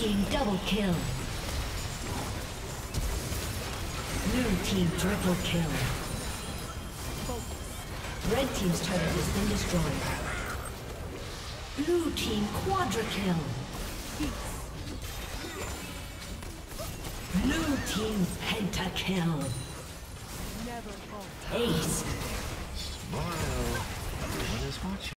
team double kill. Blue team triple kill. Red team's turret has been destroyed. Blue team quadra kill. Blue team pentakill. Ace. Smile. Everyone is watching.